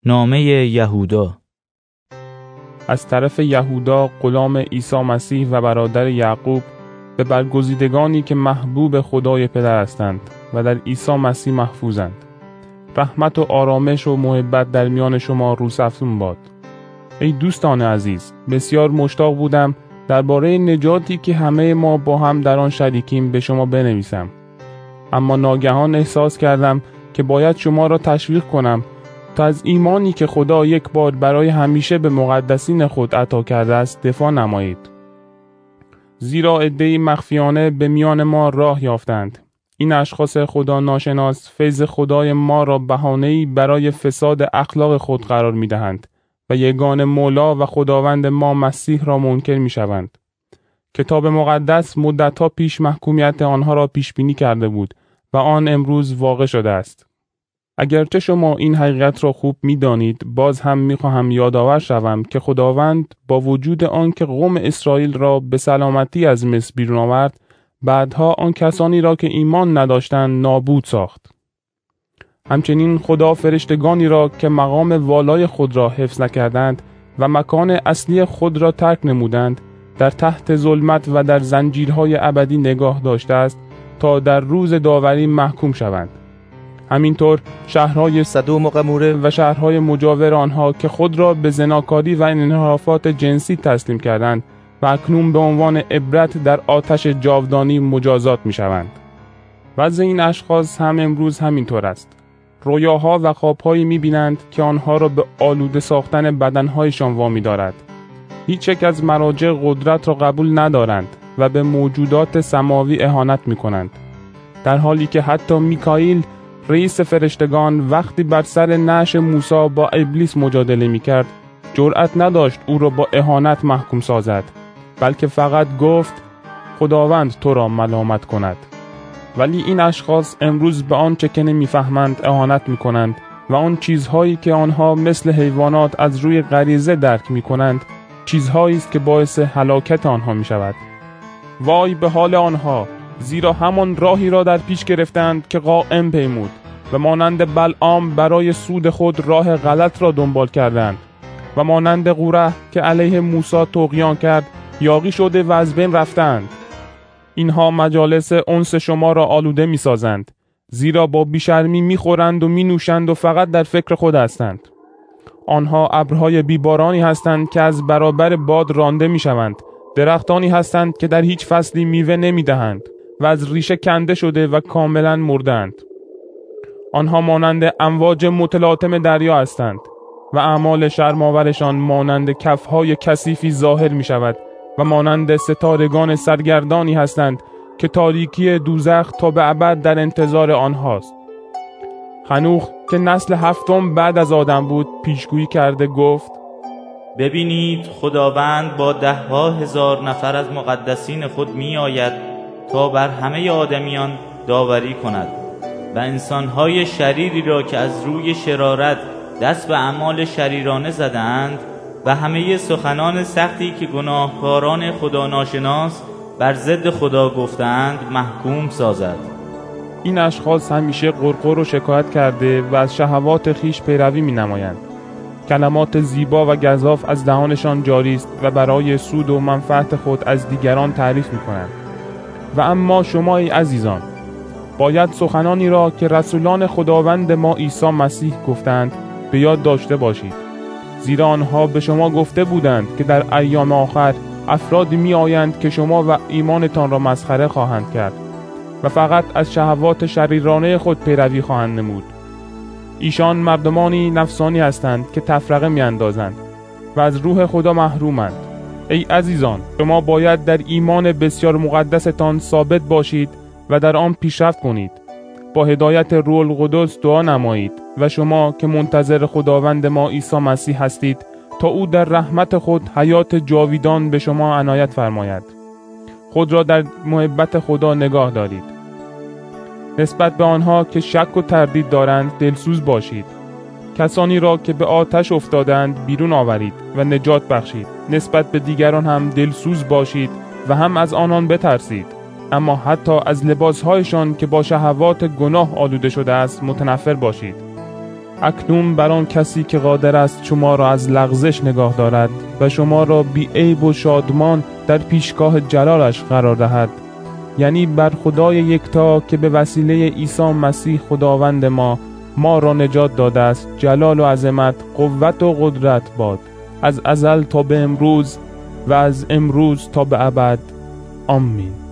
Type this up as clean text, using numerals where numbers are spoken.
نامه یهودا. از طرف یهودا غلام عیسی مسیح و برادر یعقوب به برگزیدگانی که محبوب خدای پدر هستند و در عیسی مسیح محفوظند. رحمت و آرامش و محبت در میان شما روزافزون باد. ای دوستان عزیز، بسیار مشتاق بودم درباره نجاتی که همه ما با هم در آن شریکیم به شما بنویسم، اما ناگهان احساس کردم که باید شما را تشویق کنم تا از ایمانی که خدا یک بار برای همیشه به مقدسین خود عطا کرده است دفاع نمایید. زیرا عده‌ای مخفیانه به میان ما راه یافتند. این اشخاص خدا ناشناس فیض خدای ما را بهانه‌ای برای فساد اخلاق خود قرار می‌دهند و یگان مولا و خداوند ما مسیح را منکر می‌شوند. کتاب مقدس مدت‌ها پیش محکومیت آنها را پیش بینی کرده بود و آن امروز واقع شده است. اگرچه شما این حقیقت را خوب می‌دانید، باز هم می‌خواهم یادآور شوم که خداوند با وجود آنکه قوم اسرائیل را به سلامتی از مصر بیرون آورد، بعدها آن کسانی را که ایمان نداشتند نابود ساخت. همچنین خدا فرشتگانی را که مقام والای خود را حفظ نکردند و مکان اصلی خود را ترک نمودند، در تحت ظلمت و در زنجیرهای ابدی نگاه داشته است تا در روز داوری محکوم شوند. همینطور شهرهای سدوم و گموره و شهرهای مجاور آنها که خود را به زناکاری و انحرافات جنسی تسلیم کردند و اکنون به عنوان عبرت در آتش جاودانی مجازات می شوند. وضع این اشخاص هم امروز همینطور است. رویاها و خوابهایی می بینند که آنها را به آلوده ساختن بدنهایشان وامی دارد. هیچ یک از مراجع قدرت را قبول ندارند و به موجودات سماوی اهانت می کنند. در حالی که حتی میکائیل رئیس فرشتگان وقتی بر سر نعش موسی با ابلیس مجادله می کرد، جرأت نداشت او را با اهانت محکوم سازد، بلکه فقط گفت خداوند تو را ملامت کند. ولی این اشخاص امروز به آنچه که نمی‌فهمند اهانت می‌کنند و آن چیزهایی که آنها مثل حیوانات از روی غریزه درک می‌کنند، چیزهایی است که باعث هلاکت آنها می‌شود. وای به حال آنها، زیرا همان راهی را در پیش گرفتند که قائم پیمود و مانند بلعام برای سود خود راه غلط را دنبال کردند و مانند قوره که علیه موسی طغیان کرد یاغی شده و از بین رفتند. اینها مجالس انس شما را آلوده می سازند، زیرا با بیشرمی می خورند و می نوشند و فقط در فکر خود هستند. آنها ابرهای بیبارانی هستند که از برابر باد رانده می شوند، درختانی هستند که در هیچ فصلی میوه نمی دهند و از ریشه کنده شده و کاملا مردند. آنها مانند امواج متلاطم دریا هستند و اعمال شرم‌آورشان مانند کفهای کثیفی ظاهر می شود و مانند ستارگان سرگردانی هستند که تاریکی دوزخ تا به ابد در انتظار آنهاست. خنوخ که نسل هفتم بعد از آدم بود پیشگویی کرده گفت: ببینید خداوند با 10,000 نفر از مقدسین خود می آید تا بر همه آدمیان داوری کند و انسانهای شریری را که از روی شرارت دست به اعمال شریرانه زدند و همه سخنان سختی که گناهکاران خدا ناشناس بر ضد خدا گفتند محکوم سازد. این اشخاص همیشه غرغر و شکایت کرده و از شهوات خیش پیروی می نمایند. کلمات زیبا و گزاف از دهانشان جاری است و برای سود و منفعت خود از دیگران تعریف می کنند. و اما شما ای عزیزان، باید سخنانی را که رسولان خداوند ما عیسی مسیح گفتند به یاد داشته باشید، زیرا آنها به شما گفته بودند که در ایام آخر افرادی می آیند که شما و ایمانتان را مسخره خواهند کرد و فقط از شهوات شریرانه خود پیروی خواهند نمود. ایشان مردمانی نفسانی هستند که تفرقه می اندازند و از روح خدا محرومند. ای عزیزان، شما باید در ایمان بسیار مقدستان ثابت باشید و در آن پیشرفت کنید. با هدایت روح القدس دعا نمایید و شما که منتظر خداوند ما عیسی مسیح هستید تا او در رحمت خود حیات جاویدان به شما عنایت فرماید. خود را در محبت خدا نگاه دارید. نسبت به آنها که شک و تردید دارند دلسوز باشید. کسانی را که به آتش افتادند بیرون آورید و نجات بخشید. نسبت به دیگران هم دلسوز باشید و هم از آنان بترسید، اما حتی از لباسهایشان که با شهوات گناه آلوده شده است متنفر باشید. اکنون بر آن کسی که قادر است شما را از لغزش نگاه دارد و شما را بی عیب و شادمان در پیشگاه جلالش قرار دهد، یعنی بر خدای یکتا که به وسیله عیسی مسیح خداوند ما را نجات داده است، جلال و عظمت، قوت و قدرت باد، از ازل تا به امروز و از امروز تا به ابد. آمین.